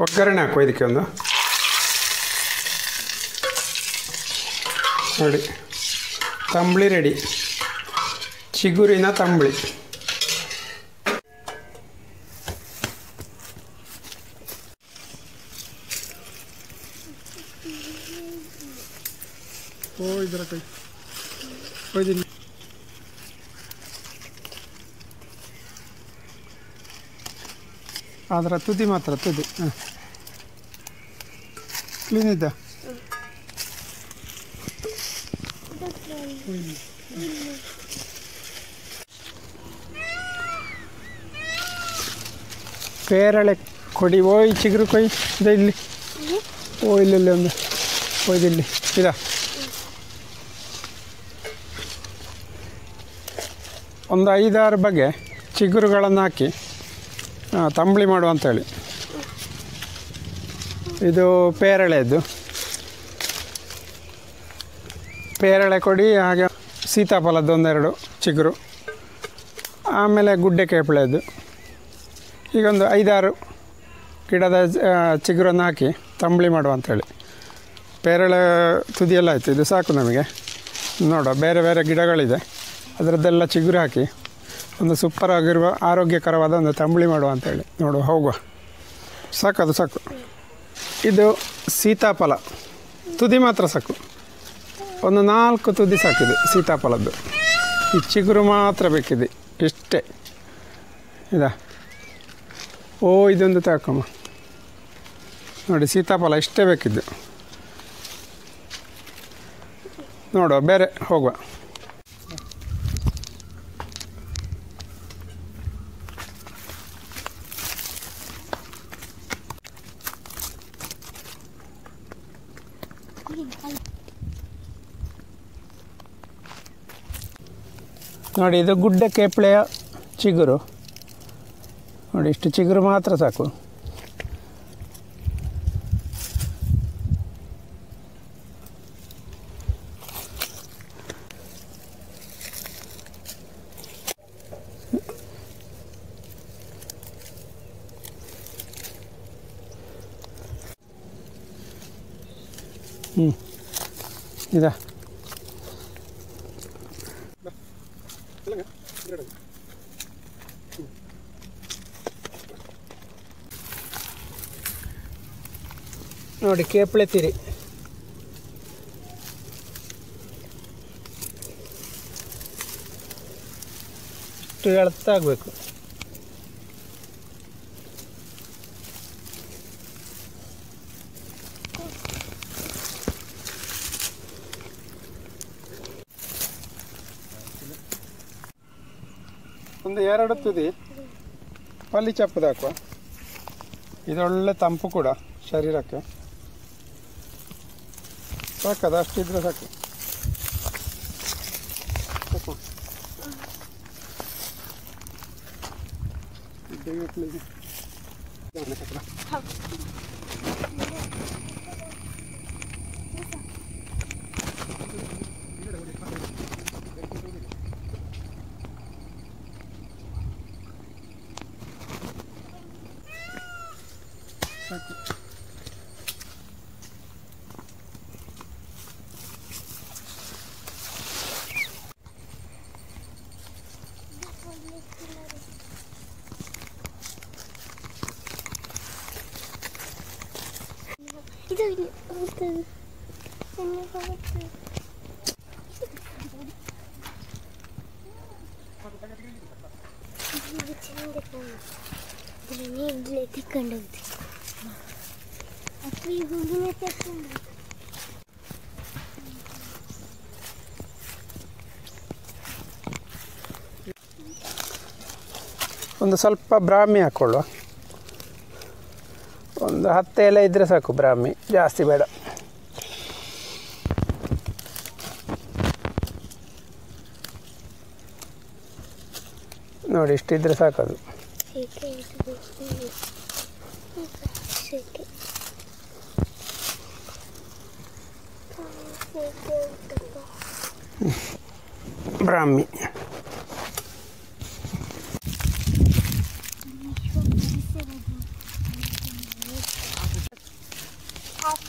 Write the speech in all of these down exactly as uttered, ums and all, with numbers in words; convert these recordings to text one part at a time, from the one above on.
ಒಗ್ಗರಣೆ ಹಾಕೋ ಇದಕ್ಕೆ ಒಂದು ನೋಡಿ ತಂಬಳಿ ರೆಡಿ ಚಿಗುರಿನ ತಂಬಳಿ ಓ ಇದರ ಕೈ ಹೋಯ್ದಿಲ್ಲ ಅದರ ತುದಿ ಮಾತ್ರ ತುದಿ ಹಾಂ ಕ್ಲೀನ್ ಇದ್ದ ಪೇರಳೆ ಕೊಡಿ ಓಯ್ ಚಿಗುರು ಕೊಯ್ ಇದೆ ಇಲ್ಲಿ ಓ ಇಲ್ಲಲ್ಲಿ ಒಂದು ಒಯ್ದಿಲ್ಲಿ ಇದ ಒಂದು ಐದಾರು ಬಗೆ ಚಿಗುರುಗಳನ್ನು ಹಾಕಿ ತಂಬಳಿ ಮಾಡುವ ಅಂತೇಳಿ ಇದು ಪೇರಳೆದು ಪೇರಳೆ ಕೊಡಿ ಹಾಗೆ ಸೀತಾಫಲದ್ದು ಒಂದೆರಡು ಚಿಗುರು ಆಮೇಲೆ ಗುಡ್ಡೆ ಕೇಪಳೆದು ಈಗೊಂದು ಐದಾರು ಗಿಡದ ಚಿಗುರನ್ನು ಹಾಕಿ ತಂಬಳಿ ಮಾಡುವ ಅಂಥೇಳಿ ಪೇರಳೆ ತುದಿಯೆಲ್ಲ ಆಯಿತು ಇದು ಸಾಕು ನಮಗೆ ನೋಡುವ ಬೇರೆ ಬೇರೆ ಗಿಡಗಳಿದೆ ಅದರದ್ದೆಲ್ಲ ಚಿಗುರು ಹಾಕಿ ಒಂದು ಸೂಪರ್ ಆಗಿರುವ ಆರೋಗ್ಯಕರವಾದ ಒಂದು ತಂಬಳಿ ಮಾಡುವ ಅಂಥೇಳಿ ನೋಡುವ ಹೋಗುವ ಸಾಕು ಅದು ಸಾಕು ಇದು ಸೀತಾಫಲ ತುದಿ ಮಾತ್ರ ಸಾಕು ಒಂದು ನಾಲ್ಕು ತುದಿ ಸಾಕಿದೆ ಸೀತಾಫಲದ್ದು ಈ ಚಿಗುರು ಮಾತ್ರ ಬೇಕಿದೆ ಇಷ್ಟೇ ಇದಾ ಓ ಇದೊಂದು ತಗೊಮ್ಮ ನೋಡಿ ಸೀತಾಫಲ ಇಷ್ಟೇ ಬೇಕಿದ್ದು ನೋಡುವ ಬೇರೆ ಹೋಗುವ ನೋಡಿ ಇದು ಗುಡ್ಡೆ ಕೇಪಳೆಯ ಚಿಗುರು ನೋಡಿ ಇಷ್ಟು ಚಿಗುರು ಮಾತ್ರ ಸಾಕು ಹ್ಞೂ ಇದಾ ನೋಡಿ ಕೇಪಳೆ ತಿರಿ ಇಷ್ಟು ಎಳ್ತಾಗಬೇಕು ಒಂದು ಎರಡು ತುದಿ ಪಲ್ಲಿ ಚಪ್ಪದು ಹಾಕುವ ಇದೊಳ್ಳೆ ತಂಪು ಕೂಡ ಶರೀರಕ್ಕೆ ಸಾಕದು ಅಷ್ಟಿದ್ರೆ ಸಾಕು ಸಾಕು ಇದು ಹೋಗ್ತದೆ ಹೋಗ್ತದೆ ನೀಡ್ಲೆ ತಗೊಂಡು ಅಪ್ಪ ಈ ಹೂವಿನ ತಗೊಂಡು ಒಂದು ಸ್ವಲ್ಪ ಬ್ರಾಹ್ಮಿ ಹಾಕ್ಕೊಳ್ಳುವ ಒಂದು ಹತ್ತು ಎಲೆ ಇದ್ದರೆ ಸಾಕು ಬ್ರಾಹ್ಮಿ ಜಾಸ್ತಿ ಬೇಡ ನೋಡಿ ಇಷ್ಟಿದ್ರೆ ಸಾಕದು ಬ್ರಾಹ್ಮಿ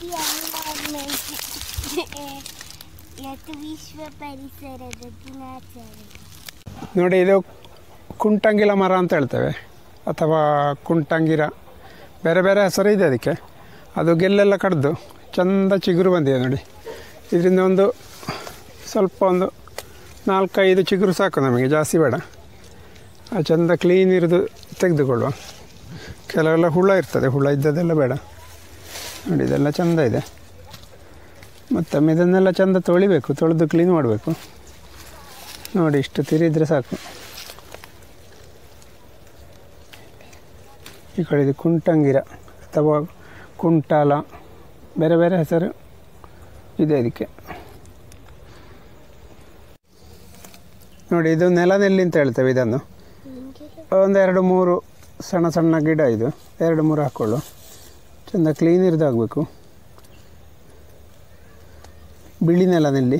ಈ ಎನ್ವೈರ್ಮೆಂಟ್ ಇವತ್ತು ವಿಶ್ವ ಪರಿಸರದ ದಿನಾಚರಣೆ. ನೋಡಿ, ಇದು ಕುಂಟಂಗಿಲ ಮರ ಅಂತ ಹೇಳ್ತೇವೆ, ಅಥವಾ ಕುಂಟಂಗಿರ, ಬೇರೆ ಬೇರೆ ಹೆಸರು ಇದೆ ಅದಕ್ಕೆ. ಅದು ಗೆಲ್ಲೆಲ್ಲ ಕಡ್ದು ಚೆಂದ ಚಿಗುರು ಬಂದಿದೆ ನೋಡಿ. ಇದರಿಂದ ಒಂದು ಸ್ವಲ್ಪ ಒಂದು ನಾಲ್ಕೈದು ಚಿಗುರು ಸಾಕು ನಮಗೆ, ಜಾಸ್ತಿ ಬೇಡ. ಆ ಚೆಂದ ಕ್ಲೀನ್ ಇರೋದು ತೆಗೆದುಕೊಳ್ಳುವ. ಕೆಲವೆಲ್ಲ ಹುಳ ಇರ್ತದೆ, ಹುಳ ಇದ್ದದೆಲ್ಲ ಬೇಡ. ನೋಡಿ, ಇದೆಲ್ಲ ಚೆಂದ ಇದೆ. ಮತ್ತೊಮ್ಮೆ ಇದನ್ನೆಲ್ಲ ಚೆಂದ ತೊಳಿಬೇಕು, ತೊಳೆದು ಕ್ಲೀನ್ ಮಾಡಬೇಕು. ನೋಡಿ, ಇಷ್ಟು ತಿರಿದ್ರೆ ಸಾಕು. ಈ ಕಡೆ ಇದು ಕುಂಟಂಗಿರ ಅಥವಾ ಕುಂಟಾಲ, ಬೇರೆ ಬೇರೆ ಹೆಸರು ಇದೆ ಇದಕ್ಕೆ. ನೋಡಿ, ಇದು ನೆಲನೆಲ್ಲಿ ಅಂತ ಹೇಳ್ತೇವೆ ಇದನ್ನು. ಒಂದು ಎರಡು ಮೂರು ಸಣ್ಣ ಸಣ್ಣ ಗಿಡ, ಇದು ಎರಡು ಮೂರು ಹಾಕ್ಕೊಳ್ಳು. ಚೆಂದ ಕ್ಲೀನ್ ಇರೋದಾಗಬೇಕು. ಬಿಳಿ ನೆಲನೆಲ್ಲಿ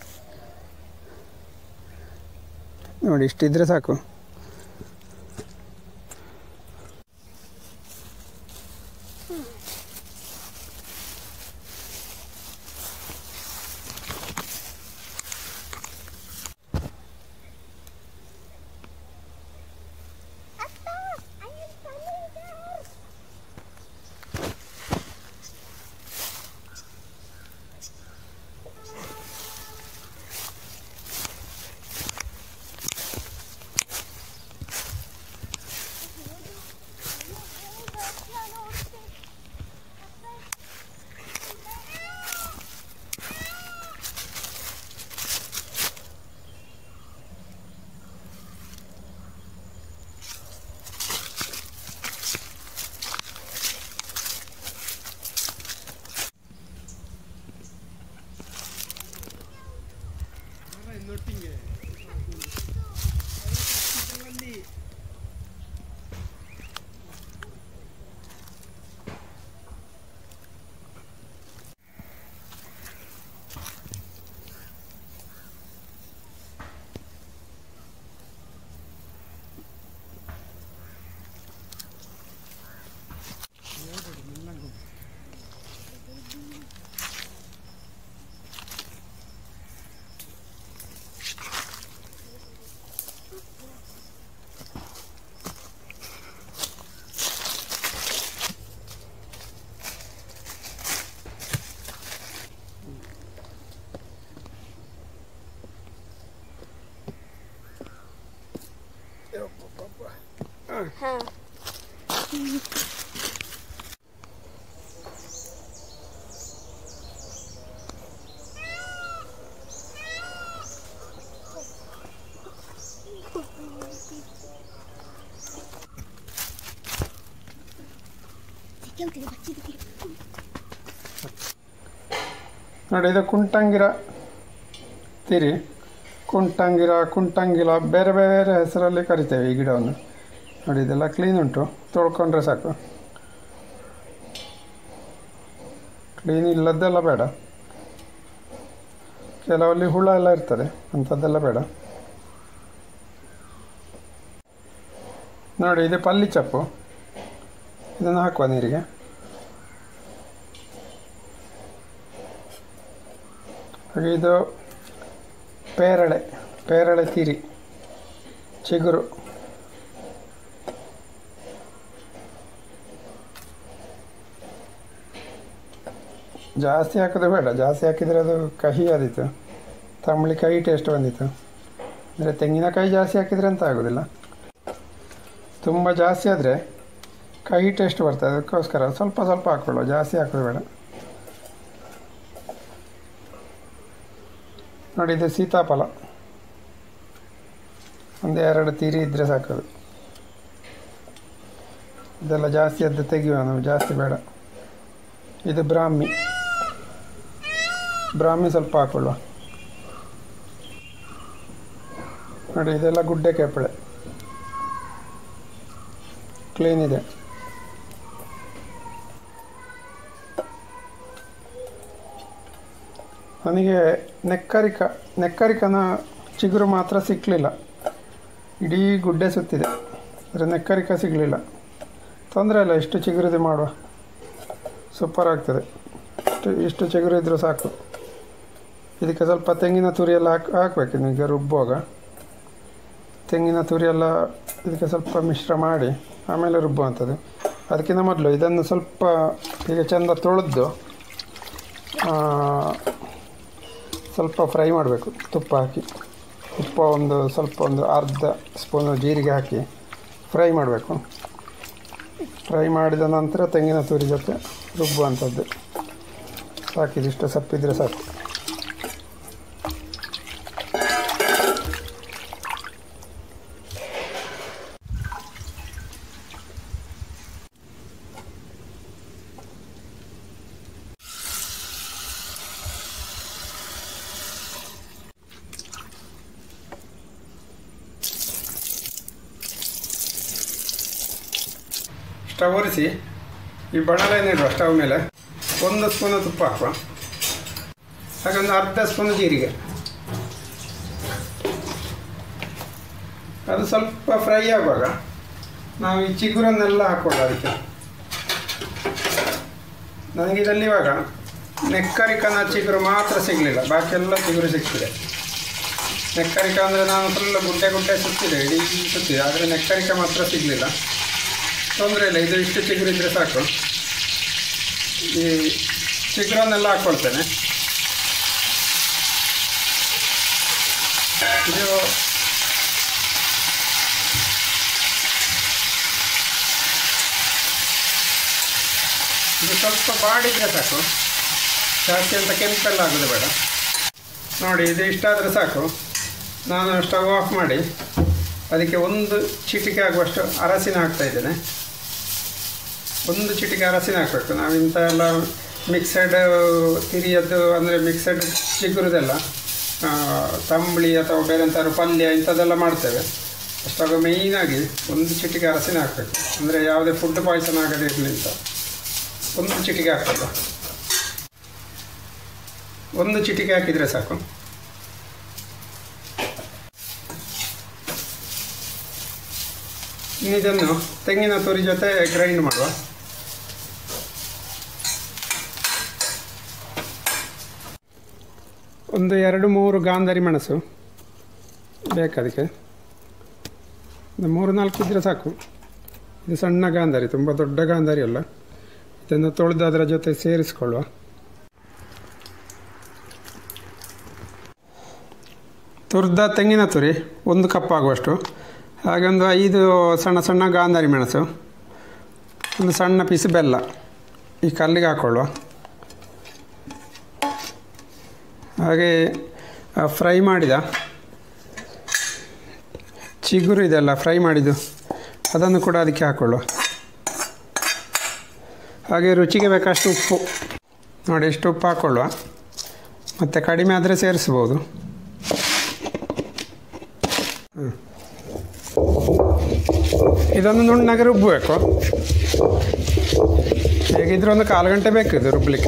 ನೋಡಿ, ಇಷ್ಟಿದ್ರೆ ಸಾಕು. ಹಾಂ, ನೋಡಿ, ಇದು ಕುಂಟಂಗಿರ ತಿರಿ. ಕುಂಟಂಗಿರ, ಕುಂಟಂಗಿಲ, ಬೇರೆ ಬೇರೆ ಹೆಸರಲ್ಲಿ ಕರಿತೇವೆ ಈ ಗಿಡವನ್ನು. ನೋಡಿ, ಇದೆಲ್ಲ ಕ್ಲೀನ್ ಉಂಟು, ತೊಳ್ಕೊಂಡ್ರೆ ಸಾಕು. ಕ್ಲೀನ್ ಇಲ್ಲದ್ದೆಲ್ಲ ಬೇಡ. ಕೆಲವಲ್ಲಿ ಹುಳ ಎಲ್ಲ ಇರ್ತದೆ, ಅಂಥದ್ದೆಲ್ಲ ಬೇಡ. ನೋಡಿ, ಇದು ಪಲ್ಲಿ ಚಪ್ಪು, ಇದನ್ನು ಹಾಕುವ ನೀರಿಗೆ. ಹಾಗೆ ಇದು ಪೇರಳೆ, ಪೇರಳೆ ತಿರಿ, ಚಿಗುರು. ಜಾಸ್ತಿ ಹಾಕೋದು ಬೇಡ, ಜಾಸ್ತಿ ಹಾಕಿದರೆ ಅದು ಕಹಿ ಆದೀತು, ತಂಬಳಿ ಕಹಿ ಟೇಸ್ಟ್ ಬಂದಿತ್ತು. ಅಂದರೆ ತೆಂಗಿನಕಾಯಿ ಜಾಸ್ತಿ ಹಾಕಿದರೆ ಅಂತ ಆಗೋದಿಲ್ಲ. ತುಂಬ ಜಾಸ್ತಿ ಆದರೆ ಕಹಿ ಟೇಸ್ಟ್ ಬರ್ತದೆ, ಅದಕ್ಕೋಸ್ಕರ ಸ್ವಲ್ಪ ಸ್ವಲ್ಪ ಹಾಕ್ಕೊಳ್ಳುವ, ಜಾಸ್ತಿ ಹಾಕೋದು ಬೇಡ. ನೋಡಿ, ಇದು ಸೀತಾಫಲ, ಒಂದು ಎರಡು ತಿರಿ ಇದ್ದರೆ ಸಾಕೋದು. ಇದೆಲ್ಲ ಜಾಸ್ತಿ ಅದು ತೆಗೆಯುವ ನಾವು, ಜಾಸ್ತಿ ಬೇಡ. ಇದು ಬ್ರಾಹ್ಮಿ, ಬ್ರಾಹ್ಮಿ ಸ್ವಲ್ಪ ಹಾಕೊಳ್ಳುವ. ನೋಡಿ, ಇದೆಲ್ಲ ಗುಡ್ಡೆ ಕೇಪಳೆ, ಕ್ಲೀನ್ ಇದೆ. ನನಗೆ ನೆಕ್ಕರಿಕ ನೆಕ್ಕರಿಕನ ಚಿಗುರು ಮಾತ್ರ ಸಿಕ್ಕಲಿಲ್ಲ, ಇಡೀ ಗುಡ್ಡೆ ಸುತ್ತಿದೆ. ಆದರೆ ನೆಕ್ಕರಿಕ ಸಿಗಲಿಲ್ಲ. ತೊಂದರೆ ಇಲ್ಲ, ಇಷ್ಟು ಚಿಗುರಿದೆ ಮಾಡುವ, ಸೂಪರ್ ಆಗ್ತದೆ. ಇಷ್ಟು ಇಷ್ಟು ಚಿಗುರು ಇದ್ದರೂ ಸಾಕು. ಇದಕ್ಕೆ ಸ್ವಲ್ಪ ತೆಂಗಿನ ತುರಿ ಎಲ್ಲ ಹಾಕಿ ಹಾಕಬೇಕು. ಈಗ ರುಬ್ಬುವಾಗ ತೆಂಗಿನ ತುರಿ ಎಲ್ಲ ಇದಕ್ಕೆ ಸ್ವಲ್ಪ ಮಿಶ್ರ ಮಾಡಿ ಆಮೇಲೆ ರುಬ್ಬುವಂಥದ್ದು. ಅದಕ್ಕಿಂತ ಮೊದಲು ಇದನ್ನು ಸ್ವಲ್ಪ ಈಗ ಚೆಂದ ತೊಳೆದು ಸ್ವಲ್ಪ ಫ್ರೈ ಮಾಡಬೇಕು ತುಪ್ಪ ಹಾಕಿ. ತುಪ್ಪ ಒಂದು ಸ್ವಲ್ಪ ಒಂದು ಅರ್ಧ ಸ್ಪೂನು ಜೀರಿಗೆ ಹಾಕಿ ಫ್ರೈ ಮಾಡಬೇಕು. ಫ್ರೈ ಮಾಡಿದ ನಂತರ ತೆಂಗಿನ ತುರಿ ಜೊತೆ ರುಬ್ಬುವಂಥದ್ದು. ಸಾಕಿದಿಷ್ಟು ಸಪ್ಪಿದ್ರೆ ಸಾಕು. ಸ್ಟವ್ ಒರೆಸಿ ಈ ಬಣಲೆಯನ್ನು ಇಡುವ ಸ್ಟವ್ ಮೇಲೆ. ಒಂದು ಸ್ಪೂನು ತುಪ್ಪ ಹಾಕುವ, ಹಾಗೊಂದು ಅರ್ಧ ಸ್ಪೂನು ಜೀರಿಗೆ. ಅದು ಸ್ವಲ್ಪ ಫ್ರೈ ಆಗುವಾಗ ನಾವು ಈ ಚಿಗುರನ್ನೆಲ್ಲ ಹಾಕ್ಕೊಳ್ಳ. ಅದಕ್ಕೆ ನನಗೆ ಇದರಲ್ಲಿ ಇವಾಗ ನೆಕ್ಕರಿಕನ ಚಿಗುರು ಮಾತ್ರ ಸಿಗಲಿಲ್ಲ, ಬಾಕಿ ಎಲ್ಲ ಚಿಗುರು ಸಿಗ್ತಿದೆ. ನೆಕ್ಕರಿಕ ಅಂದರೆ ನಾನು ಫುಲ್ ಗುಡ್ಡೆ ಗುಡ್ಡೆ ಸುತ್ತಿದೆ, ಇಡೀ ಸುತ್ತಿದೆ, ಆದರೆ ನೆಕ್ಕರಿಕ ಮಾತ್ರ ಸಿಗಲಿಲ್ಲ. ತೊಂದರೆ ಇಲ್ಲ, ಇದು ಇಷ್ಟು ಚಿಗುರು ಇದ್ದರೆ ಸಾಕು. ಈ ಚಿಗುರನ್ನೆಲ್ಲ ಹಾಕ್ಕೊಳ್ತೇನೆ. ಇದು ಇದು ಸ್ವಲ್ಪ ಬಾಡಿದ್ರೆ ಸಾಕು, ಜಾಸ್ತಿ ಅಂತ ಕೆಂಪೆಲ್ಲ ಆಗೋದು ಬೇಡ. ನೋಡಿ, ಇದು ಇಷ್ಟಾದರೆ ಸಾಕು. ನಾನು ಸ್ಟವ್ ಆಫ್ ಮಾಡಿ ಅದಕ್ಕೆ ಒಂದು ಚಿಟಿಕೆ ಆಗುವಷ್ಟು ಅರಸಿನ ಹಾಕ್ತಾಯಿದ್ದೇನೆ. ಒಂದು ಚಿಟಿಕೆ ಅರಸಿನ ಹಾಕಬೇಕು. ನಾವು ಇಂಥ ಎಲ್ಲ ಮಿಕ್ಸೆಡ್ ತಿರಿಯದ್ದು ಅಂದರೆ ಮಿಕ್ಸೆಡ್ ಚಿಗುರುದೆಲ್ಲ ತಂಬಳಿ ಅಥವಾ ಬೇರೆ ಎಂಥಾದ್ರು ಪಲ್ಯ ಇಂಥದ್ದೆಲ್ಲ ಮಾಡ್ತೇವೆ. ಅಷ್ಟಾಗ ಮೇಯ್ನಾಗಿ ಒಂದು ಚಿಟಿಕೆ ಅರಸಿನ ಹಾಕಬೇಕು, ಅಂದರೆ ಯಾವುದೇ ಫುಡ್ ಪಾಯ್ಸನ್ ಆಗದೇ ಇರಲಿ ಅಂತ. ಒಂದು ಚಿಟಿಕೆ ಹಾಕ್ಬೇಕು, ಒಂದು ಚಿಟಿಕೆ ಹಾಕಿದರೆ ಸಾಕು. ಇದನ್ನು ತೆಂಗಿನ ತುರಿ ಜೊತೆ ಗ್ರೈಂಡ್ ಮಾಡುವ. ಒಂದು ಎರಡು ಮೂರು ಗಾಂಧಾರಿ ಮೆಣಸು ಬೇಕು ಅದಕ್ಕೆ. ಒಂದು ಮೂರು ನಾಲ್ಕು ಇದ್ದರೆ ಸಾಕು. ಇದು ಸಣ್ಣ ಗಾಂಧಾರಿ, ತುಂಬ ದೊಡ್ಡ ಗಾಂಧಾರಿ ಅಲ್ಲ. ಇದನ್ನು ತೊಳೆದು ಅದರ ಜೊತೆ ಸೇರಿಸ್ಕೊಳ್ಳುವ. ತುರಿದ ತೆಂಗಿನ ತುರಿ ಒಂದು ಕಪ್ ಆಗುವಷ್ಟು, ಹಾಗೆ ಒಂದು ಐದು ಸಣ್ಣ ಸಣ್ಣ ಗಾಂಧಾರಿ ಮೆಣಸು, ಒಂದು ಸಣ್ಣ ಪೀಸ್ ಬೆಲ್ಲ ಈ ಕಲ್ಲಿಗೆ ಹಾಕ್ಕೊಳ್ಳುವ. ಹಾಗೆ ಫ್ರೈ ಮಾಡಿದ ಚಿಗುರು ಇದೆಲ್ಲ ಫ್ರೈ ಮಾಡಿದ್ದು ಅದನ್ನು ಕೂಡ ಅದಕ್ಕೆ ಹಾಕ್ಕೊಳ್ಳುವ. ಹಾಗೆ ರುಚಿಗೆ ಬೇಕಷ್ಟು ಉಪ್ಪು. ನೋಡಿ, ಇಷ್ಟು ಉಪ್ಪು ಹಾಕ್ಕೊಳ್ಳುವ. ಮತ್ತು ಕಡಿಮೆ ಆದರೆ ಸೇರಿಸ್ಬೋದು. ಹ್ಞೂ, ಇದೊಂದು ನುಣ್ಣಗೆ ರುಬ್ಬಬೇಕು. ಹೇಗಿದ್ರೂ ಒಂದು ಕಾಲು ಗಂಟೆ ಬೇಕು ಇದು ರುಬ್ಬಲಿಕ್ಕೆ.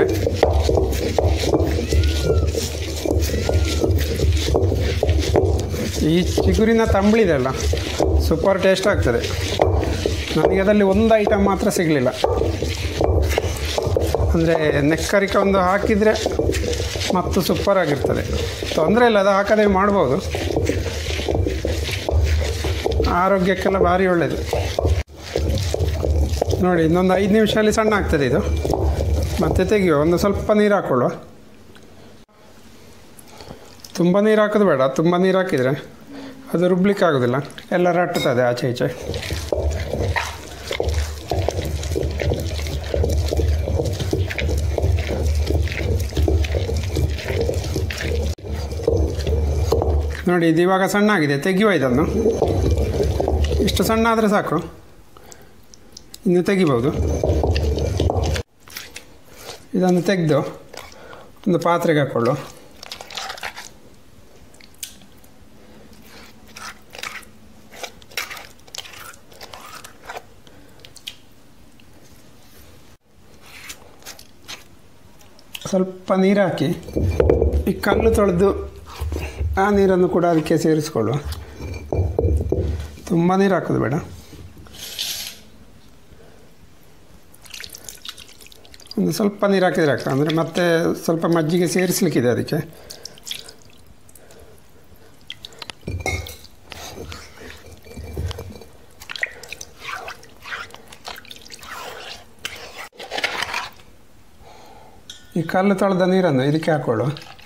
ಈ ಚಿಗುರಿನ ತಂಬಳಿದೆಲ್ಲ ಸೂಪರ್ ಟೇಸ್ಟ್ ಆಗ್ತದೆ. ನನಗೆ ಅದರಲ್ಲಿ ಒಂದು ಐಟಮ್ ಮಾತ್ರ ಸಿಗಲಿಲ್ಲ, ಅಂದರೆ ನೆಕ್ಕರಿಕ ಒಂದು ಹಾಕಿದರೆ ಮತ್ತು ಸೂಪರ್ ಆಗಿರ್ತದೆ. ತೊಂದರೆ ಇಲ್ಲ, ಅದು ಹಾಕದೆ ಮಾಡ್ಬೋದು. ಆರೋಗ್ಯಕ್ಕೆಲ್ಲ ಭಾರಿ ಒಳ್ಳೆಯದು. ನೋಡಿ, ಇನ್ನೊಂದು ಐದು ನಿಮಿಷದಲ್ಲಿ ಸಣ್ಣ ಆಗ್ತದೆ ಇದು. ಮತ್ತೆ ತೆಗೆಯುವ. ಒಂದು ಸ್ವಲ್ಪ ನೀರು ಹಾಕ್ಕೊಳ್ಳುವ. ತುಂಬ ನೀರು ಹಾಕೋದು ಬೇಡ, ತುಂಬ ನೀರು ಹಾಕಿದರೆ ಅದು ರುಬ್ಲಿಕ್ಕೆ ಆಗೋದಿಲ್ಲ, ಎಲ್ಲ ರಟ್ಟುತ್ತದೆ ಆಚೆ ಈಚೆ. ನೋಡಿ, ಇದು ಇವಾಗ ಸಣ್ಣ ಆಗಿದೆ, ತೆಗೆಯುವ ಇದನ್ನು. ಇಷ್ಟು ಸಣ್ಣ ಆದರೆ ಸಾಕು, ಇನ್ನು ತೆಗಿಬೋದು. ಇದನ್ನು ತೆಗೆದು ಒಂದು ಪಾತ್ರೆಗೆ ಹಾಕ್ಕೊಳ್ಳು. ಸ್ವಲ್ಪ ನೀರು ಹಾಕಿ ಈ ಕಲ್ಲು ತೊಳೆದು ಆ ನೀರನ್ನು ಕೂಡ ಅದಕ್ಕೆ ಸೇರಿಸ್ಕೊಳ್ಳುವ. ತುಂಬ ನೀರು ಹಾಕೋದು ಬೇಡ, ಒಂದು ಸ್ವಲ್ಪ ನೀರು ಹಾಕಿದರೆ ಆಗ್ತದೆ, ಅಂದರೆ ಮತ್ತೆ ಸ್ವಲ್ಪ ಮಜ್ಜಿಗೆ ಸೇರಿಸಲಿಕ್ಕಿದೆ ಅದಕ್ಕೆ. ಈ ಕಲ್ಲು ತೊಳೆದ ನೀರನ್ನು ಇದಕ್ಕೆ ಹಾಕೊಳ್ಳು.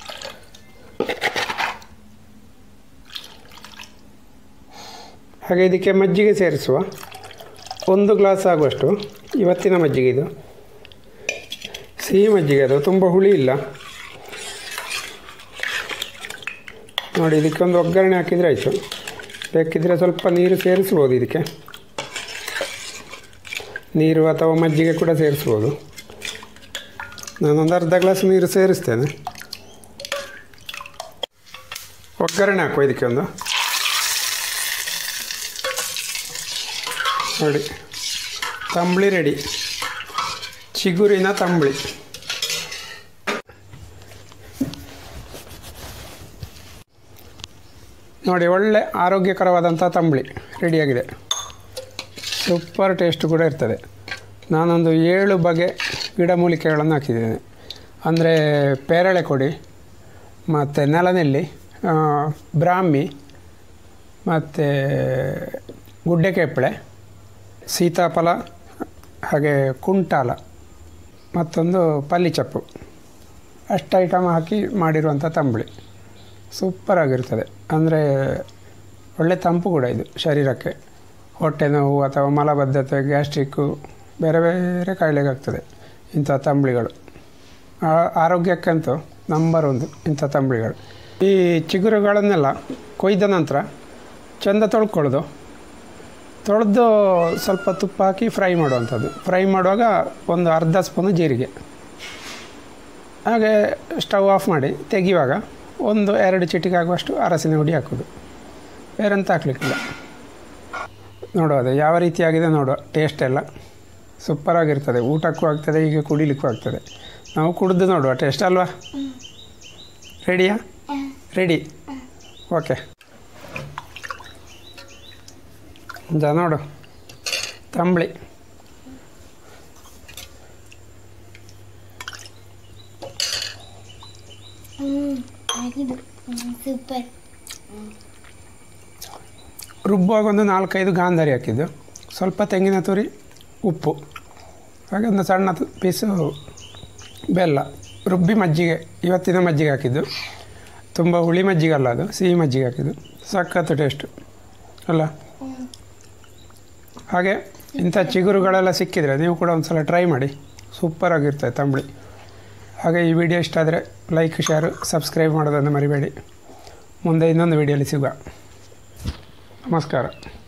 ಹಾಗೆ ಇದಕ್ಕೆ ಮಜ್ಜಿಗೆ ಸೇರಿಸುವ. ಒಂದು ಗ್ಲಾಸ್ ಆಗುವಷ್ಟು ಇವತ್ತಿನ ಮಜ್ಜಿಗೆ, ಇದು ಸಿಹಿ ಮಜ್ಜಿಗೆ, ಅದು ತುಂಬ ಹುಳಿ ಇಲ್ಲ ನೋಡಿ. ಇದಕ್ಕೆ ಒಂದು ಒಗ್ಗರಣೆ ಹಾಕಿದರೆ ಆಯಿತು. ಬೇಕಿದ್ದರೆ ಸ್ವಲ್ಪ ನೀರು ಸೇರಿಸ್ಬೋದು, ಇದಕ್ಕೆ ನೀರು ಅಥವಾ ಮಜ್ಜಿಗೆ ಕೂಡ ಸೇರಿಸ್ಬೋದು. ನಾನೊಂದು ಅರ್ಧ ಗ್ಲಾಸ್ ನೀರು ಸೇರಿಸ್ತೇನೆ. ಒಗ್ಗರಣೆ ಹಾಕುವ ಇದಕ್ಕೆ ಒಂದು. ನೋಡಿ, ತಂಬಳಿ ರೆಡಿ, ಚಿಗುರಿನ ತಂಬಳಿ. ನೋಡಿ, ಒಳ್ಳೆ ಆರೋಗ್ಯಕರವಾದಂಥ ತಂಬಳಿ ರೆಡಿಯಾಗಿದೆ. ಸೂಪರ್ ಟೇಸ್ಟ್ ಕೂಡ ಇರ್ತದೆ. ನಾನೊಂದು ಏಳು ಬಗೆ ಗಿಡಮೂಲಿಕೆಗಳನ್ನು ಹಾಕಿದ್ದೇನೆ. ಅಂದರೆ ಪೇರಳೆ ಕೊಡಿ, ಮತ್ತು ನೆಲನೆಲ್ಲಿ, ಬ್ರಾಹ್ಮಿ, ಮತ್ತು ಗುಡ್ಡೆಕೆಪ್ಪಳೆ, ಸೀತಾಫಲ, ಹಾಗೆ ಕುಂಟಾಲ, ಮತ್ತೊಂದು ಪಲ್ಲಿಚಪ್ಪು, ಅಷ್ಟು ಐಟಮ್ ಹಾಕಿ ಮಾಡಿರುವಂಥ ತಂಬಳಿ ಸೂಪರಾಗಿರ್ತದೆ. ಅಂದರೆ ಒಳ್ಳೆ ತಂಪು ಕೂಡ ಇದು ಶರೀರಕ್ಕೆ. ಹೊಟ್ಟೆ ನೋವು ಅಥವಾ ಮಲಬದ್ಧತೆ, ಗ್ಯಾಸ್ಟ್ರಿಕ್ಕು, ಬೇರೆ ಬೇರೆ ಕಾಯಿಲೆಗಾಗ್ತದೆ ಇಂಥ ತಂಬಳಿಗಳು. ಆರೋಗ್ಯಕ್ಕಂತೂ ನಂಬರ್ ಒಂದು ಇಂಥ ತಂಬಳಿಗಳು. ಈ ಚಿಗುರುಗಳನ್ನೆಲ್ಲ ಕೊಯ್ದ ನಂತರ ಚೆಂದ ತೊಳ್ಕೊಳ್ಳೋದು. ತೊಳೆದು ಸ್ವಲ್ಪ ತುಪ್ಪ ಹಾಕಿ ಫ್ರೈ ಮಾಡುವಂಥದ್ದು. ಫ್ರೈ ಮಾಡುವಾಗ ಒಂದು ಅರ್ಧ ಸ್ಪೂನು ಜೀರಿಗೆ, ಹಾಗೆ ಸ್ಟವ್ ಆಫ್ ಮಾಡಿ ತೆಗೆಯುವಾಗ ಒಂದು ಎರಡು ಚಿಟಿಕೆ ಆಗುವಷ್ಟು ಅರಸಿನ ಹುಡಿ ಹಾಕೋದು. ಬೇರೆಂತ ಹಾಕ್ಲಿಕ್ಕಿಲ್ಲ. ನೋಡೋದು ಯಾವ ರೀತಿಯಾಗಿದೆ ನೋಡುವ. ಟೇಸ್ಟ್ ಎಲ್ಲ ಸೂಪರಾಗಿರ್ತದೆ. ಊಟಕ್ಕೂ ಆಗ್ತದೆ, ಹೀಗೆ ಕುಡಿಲಿಕ್ಕೂ ಆಗ್ತದೆ. ನಾವು ಕುಡಿದು ನೋಡುವ ಟೇಸ್ಟ್ ಅಲ್ವಾ? ರೆಡಿಯಾ? Ready, okay. ಜ ನೋಡು ತಂಬಳಿ. ಸೂಪರ್. ರುಬ್ಬುವಾಗ ಒಂದು ನಾಲ್ಕೈದು ಗಾಂಧಾರಿ ಹಾಕಿದ್ದು, ಸ್ವಲ್ಪ ತೆಂಗಿನ ತುರಿ, ಉಪ್ಪು, ಹಾಗೆ ಒಂದು ಸಣ್ಣ ಪೀಸು ಬೆಲ್ಲ, ರುಬ್ಬಿ ಮಜ್ಜಿಗೆ, ಇವತ್ತಿನ ಮಜ್ಜಿಗೆ ಹಾಕಿದ್ದು. ತುಂಬ ಹುಳಿ ಮಜ್ಜಿಗೆ ಅಲ್ಲ, ಅದು ಸಿಹಿ ಮಜ್ಜಿಗೆ ಹಾಕಿದ್ದು. ಸಖತ್ತು ಟೇಸ್ಟು ಅಲ್ಲ? ಹಾಗೆ ಇಂಥ ಚಿಗುರುಗಳೆಲ್ಲ ಸಿಕ್ಕಿದರೆ ನೀವು ಕೂಡ ಒಂದು ಸಲ ಟ್ರೈ ಮಾಡಿ, ಸೂಪರಾಗಿರ್ತದೆ ತಂಬಳಿ. ಹಾಗೆ ಈ ವಿಡಿಯೋ ಇಷ್ಟ ಆದರೆ ಲೈಕ್, ಶೇರು, ಸಬ್ಸ್ಕ್ರೈಬ್ ಮಾಡೋದನ್ನು ಮರಿಬೇಡಿ. ಮುಂದೆ ಇನ್ನೊಂದು ವಿಡಿಯೋಲಿ ಸಿಗುವ. ನಮಸ್ಕಾರ.